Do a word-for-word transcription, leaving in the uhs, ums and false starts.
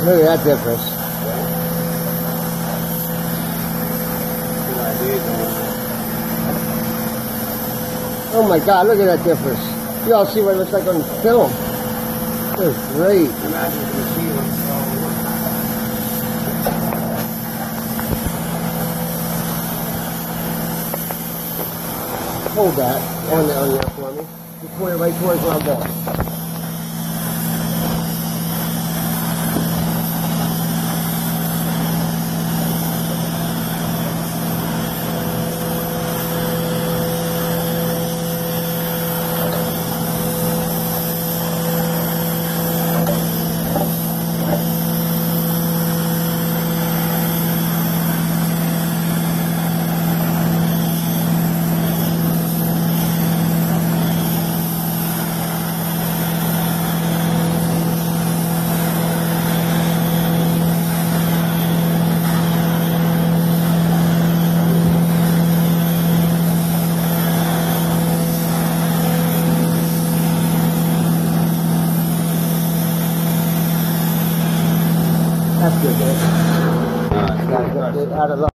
Look at that difference. Oh my God, look at that difference. You all see what it looks like on the film. It's great. Hold that on there, on there for me. You point it right towards where I'm going. That's good, man. Uh, out of luck.